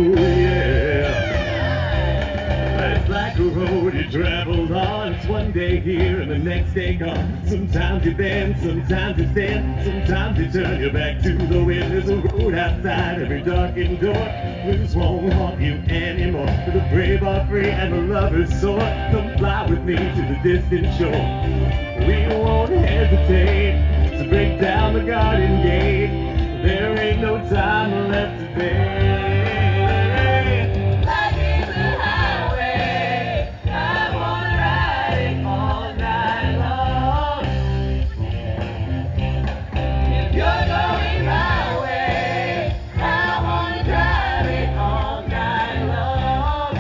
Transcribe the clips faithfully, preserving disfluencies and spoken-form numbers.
yeah. It's like a road you traveled on. It's one day here and the next day gone. Sometimes you bend, sometimes you stand, sometimes you turn your back to the wind. There's a road outside every darkened door. Winds won't haunt you anymore. The brave are free and the lovers soar. Come fly with me to the distant shore. We won't hesitate to break down the garden gate. There ain't no time left today. Life is a highway. I wanna ride it all night long. If you're going my way, I wanna drive it all night long.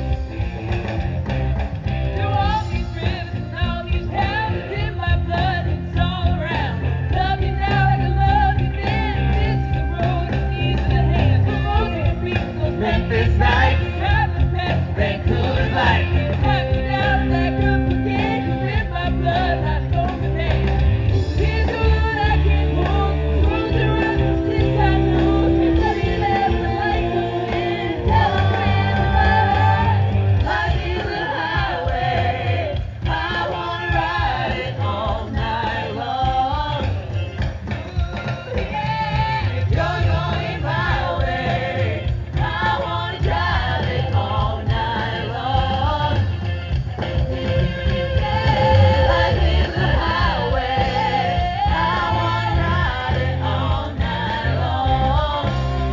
Through all these rivers and all these towns, in my blood, it's all around. Love you now like I love you then. This is the road of these are the hands. The roads of the people of Memphis nights. Traveling past Vancouver's lights. Cut me down like a forget. With my blood, I know the name. Here's the road I can move. Roads around this I know. Love you left the light goes in. Tell them where the life is a highway. I wanna ride it all night long. Yeah, if you're going my way, I wanna drive it all night long. Yeah, life is a highway. I wanna ride it all night long.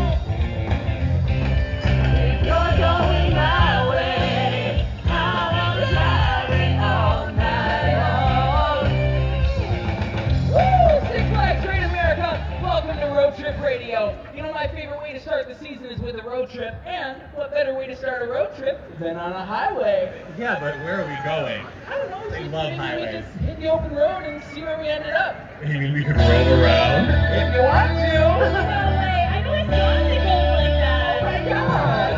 If you're going my way, I wanna drive it all night long. Woo! Six Flags Great America! Welcome to Road Trip Radio. You know, my favorite way to start the season is with a road trip, and what better way to start a road trip than on a highway? Yeah, but where are we going? I don't know. They so love maybe highways. we just hit the open road and see where we ended up. You mean we could roll around? If you want to. No way, I know I see obstacles like that. Oh my gosh!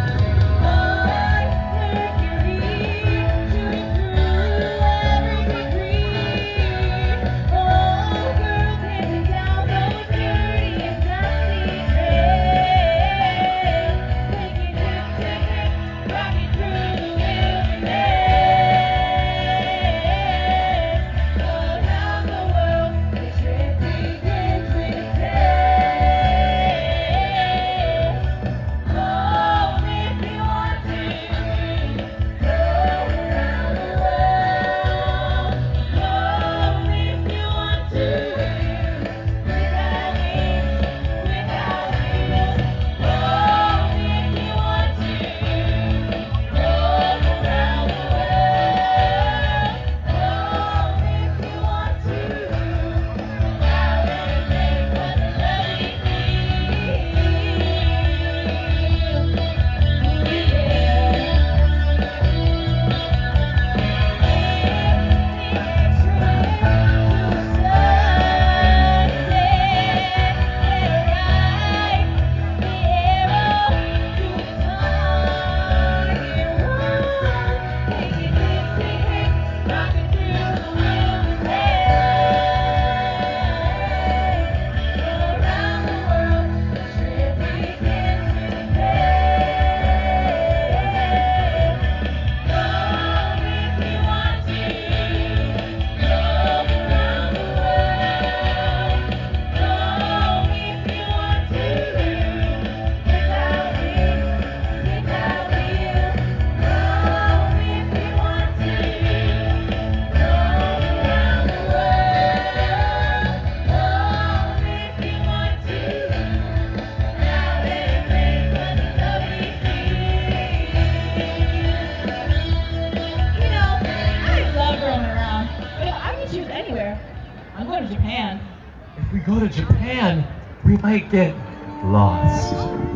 I'm going to Japan. If we go to Japan, we might get lost.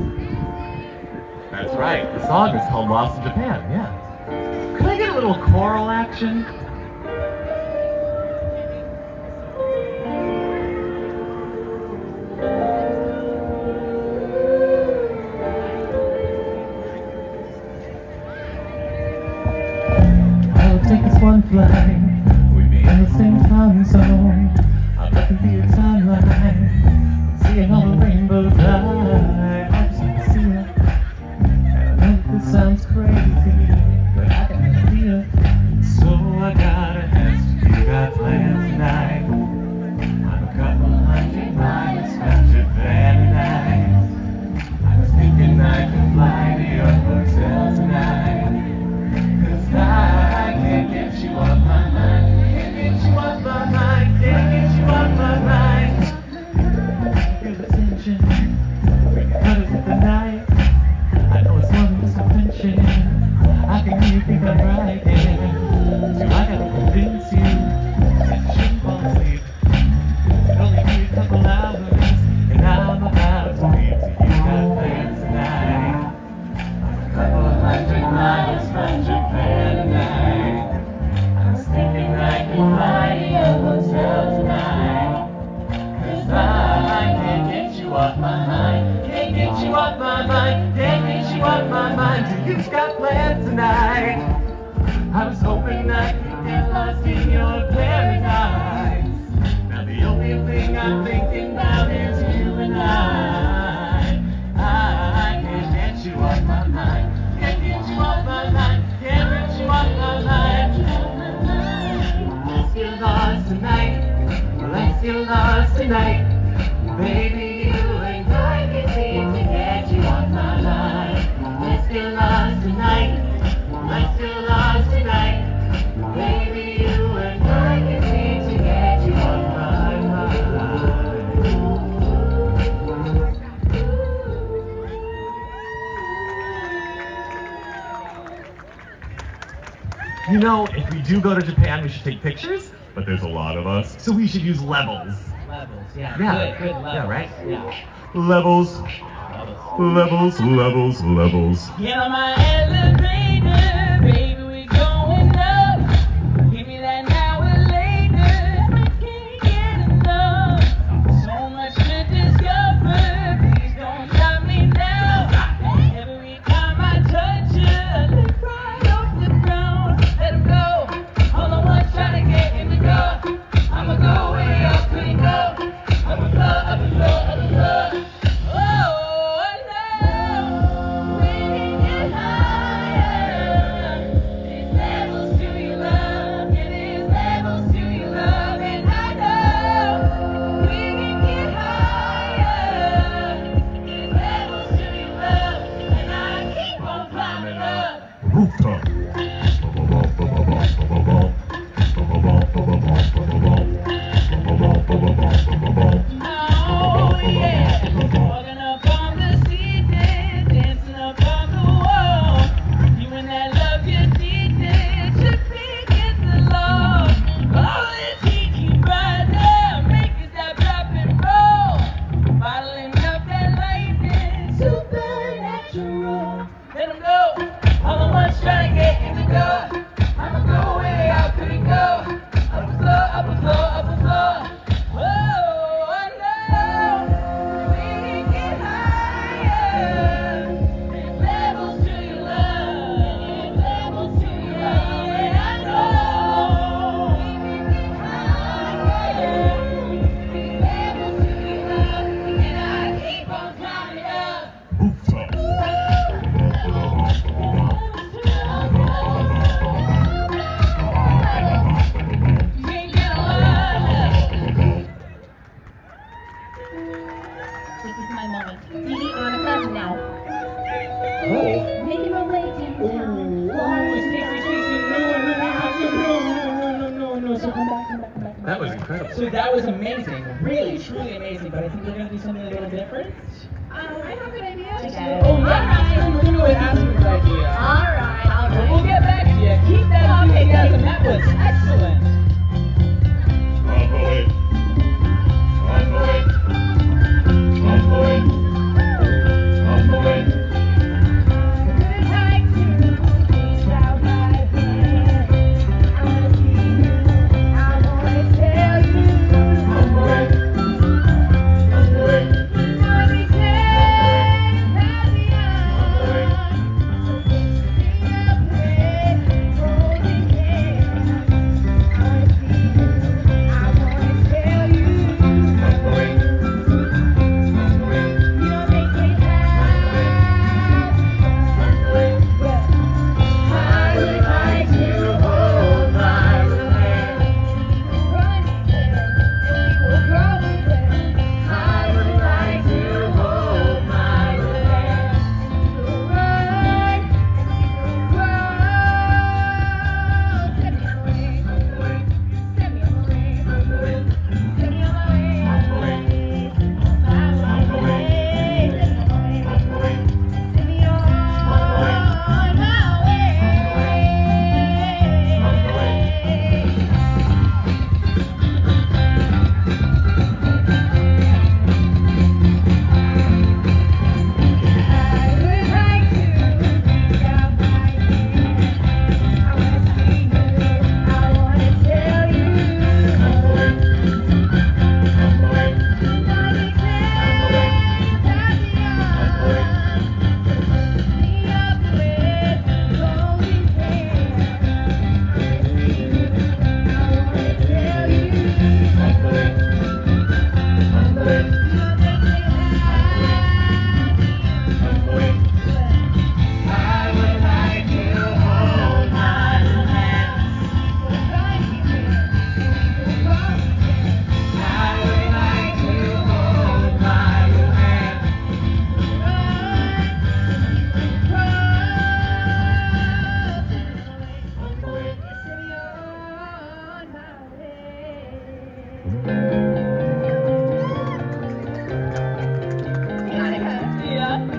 That's right, the song is called Lost in Japan, yeah. Could I get a little choral action? I'll take this one flight. We'll be in the same time zone. I'll look into your timeline, seeing all the rainbows I I just want to see it. off my mind. Can't get you off my mind. Can't get you off my mind. Do you've got plans tonight? I was hoping I could get lost in your paradise. Now the only thing I'm thinking about is you and I. I can't get you off my mind. Can't get you off my mind. Can't get you off my mind. Let's get lost tonight. Let's get lost tonight. Baby, you and I can seem to get you off my mind. Let's get lost tonight. Let's get lost tonight. Baby, you and I can seem to get you off my mind. You know, if we do go to Japan, we should take pictures, but there's a lot of us, so we should use levels. Levels, yeah. Yeah. Good, good levels. Yeah, right? Yeah. Levels. Levels, levels, levels. Get on my elevator, baby, we going up. Give me that now or later. I can't get enough. So much to discover. Please don't stop me now. Every time I touch you, I lift right off the ground. Let him go. All I want, try to get him to go. I'ma go way up, pretty go. Up and flow, up and flow, up and flow. Oh, I know we can get higher. There's levels to your love, yeah, there's levels to your love, and I know we can get higher. There's levels to your love, and I keep on climbing up. Rooftop. Oh yeah, walking up on the ceiling, dancing up on the wall. You and that love you did, should be against the law. All this heat keep rising, make it stop, drop and roll. Bottling up that lightning, supernatural. Let 'em go. All I want is trying to get in the door. I'ma go way out, couldn't go. Up the floor, up the floor, up the floor. Oh, I know we can get higher. There's levels to your love, there's levels to your love, and I know we can get higher. There's levels to your love, and I keep on climbing up. Rooftop. Can't get higher. This is my moment. Dee Annika now. Oh. Make him a late in town. Oh, Stacey, Stacey, no, no, no, no, no, no, no, no, so come back, come back, come back. That was incredible. So that was amazing, really, truly amazing, but I think we're gonna do something a little different. Um, I have an idea. Oh, yeah, Aspen, we're gonna go with Aspen's idea. Alright, alright. We'll get back to you. Keep that enthusiasm, that was excellent. On the way. On the way. On the way. On the way. Good night to reach out my hand. I wanna see you, I wanna tell you. On the way. On the way. You know they say that we are. So give me a place, holding hands. I wanna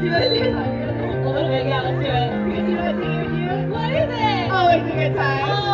You want to sing a song? A little bit, yeah, let's do it. Because you know what singing with you? What is it? Always a good time.